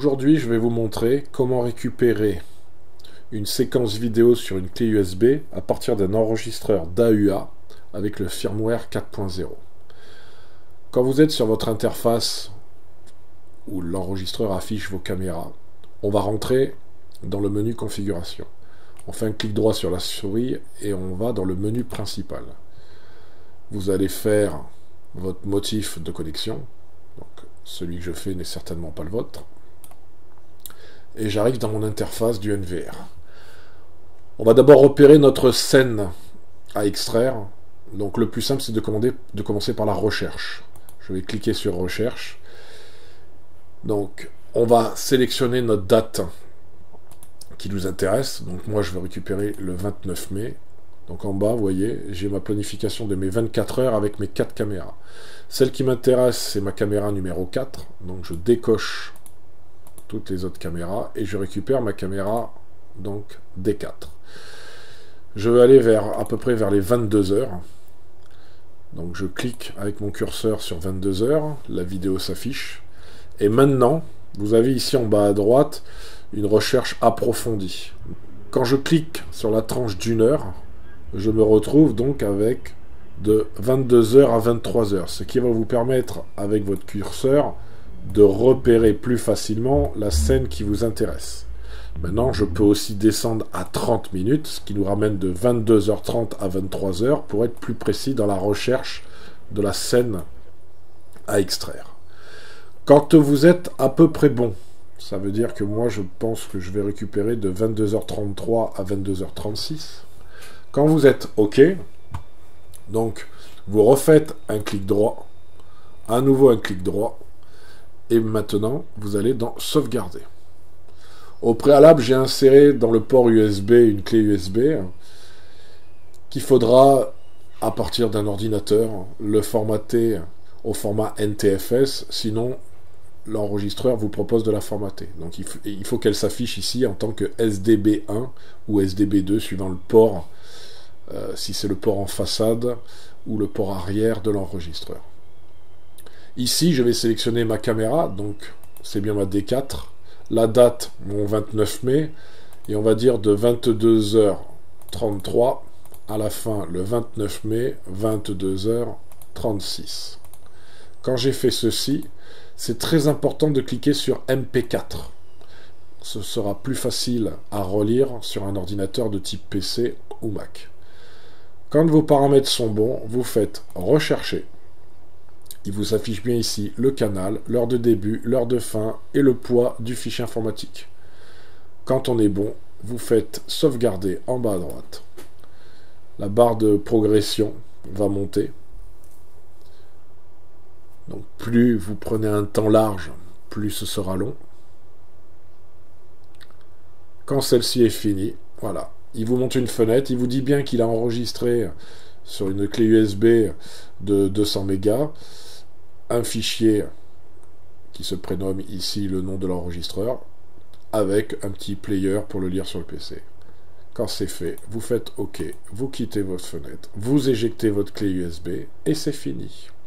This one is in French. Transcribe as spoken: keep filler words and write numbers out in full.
Aujourd'hui, je vais vous montrer comment récupérer une séquence vidéo sur une clé U S B à partir d'un enregistreur d'A U A avec le firmware quatre point zéro. Quand vous êtes sur votre interface où l'enregistreur affiche vos caméras, on va rentrer dans le menu configuration. On fait un clic droit sur la souris et on va dans le menu principal. Vous allez faire votre motif de connexion. Donc, celui que je fais n'est certainement pas le vôtre. Et j'arrive dans mon interface du N V R. On va d'abord repérer notre scène à extraire. Donc le plus simple, c'est de, commander, de commencer par la recherche. Je vais cliquer sur recherche. Donc on va sélectionner notre date qui nous intéresse. Donc moi je vais récupérer le vingt-neuf mai. Donc en bas, vous voyez, j'ai ma planification de mes vingt-quatre heures avec mes quatre caméras. Celle qui m'intéresse, c'est ma caméra numéro quatre. Donc je décoche toutes les autres caméras et je récupère ma caméra donc D quatre. Je vais aller vers à peu près vers les vingt-deux heures. Donc je clique avec mon curseur sur vingt-deux heures, la vidéo s'affiche. Et maintenant, vous avez ici en bas à droite une recherche approfondie. Quand je clique sur la tranche d'une heure, je me retrouve donc avec de vingt-deux heures à vingt-trois heures, ce qui va vous permettre avec votre curseur de repérer plus facilement la scène qui vous intéresse. Maintenant, je peux aussi descendre à trente minutes, ce qui nous ramène de vingt-deux heures trente à vingt-trois heures pour être plus précis dans la recherche de la scène à extraire. Quand vous êtes à peu près bon, ça veut dire que moi je pense que je vais récupérer de vingt-deux heures trente-trois à vingt-deux heures trente-six. Quand vous êtes OK, donc vous refaites un clic droit, à nouveau un clic droit, et maintenant vous allez dans sauvegarder. Au préalable, j'ai inséré dans le port U S B une clé U S B qu'il faudra, à partir d'un ordinateur, le formater au format N T F S, sinon l'enregistreur vous propose de la formater. Donc il faut qu'elle s'affiche ici en tant que S D B un ou S D B deux, suivant le port, euh, si c'est le port en façade ou le port arrière de l'enregistreur. Ici, je vais sélectionner ma caméra, donc c'est bien ma D quatre. La date, mon vingt-neuf mai, et on va dire de vingt-deux heures trente-trois à la fin, le vingt-neuf mai, vingt-deux heures trente-six. Quand j'ai fait ceci, c'est très important de cliquer sur M P quatre. Ce sera plus facile à relire sur un ordinateur de type P C ou Mac. Quand vos paramètres sont bons, vous faites rechercher. Il vous affiche bien ici le canal, l'heure de début, l'heure de fin et le poids du fichier informatique. Quand on est bon, vous faites sauvegarder en bas à droite. La barre de progression va monter. Donc plus vous prenez un temps large, plus ce sera long. Quand celle-ci est finie, voilà. Il vous montre une fenêtre, il vous dit bien qu'il a enregistré sur une clé U S B de deux cents mégas un fichier qui se prénomme ici le nom de l'enregistreur avec un petit player pour le lire sur le P C. Quand c'est fait, vous faites OK, vous quittez votre fenêtre, vous éjectez votre clé U S B et c'est fini.